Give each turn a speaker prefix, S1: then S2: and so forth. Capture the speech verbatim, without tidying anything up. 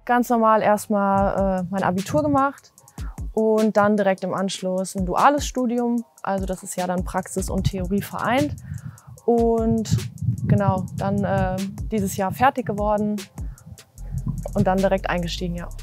S1: ganz normal erstmal äh, mein Abitur gemacht und dann direkt im Anschluss ein duales Studium. Also das ist ja dann Praxis und Theorie vereint. Und genau, dann äh, dieses Jahr fertig geworden und dann direkt eingestiegen, ja.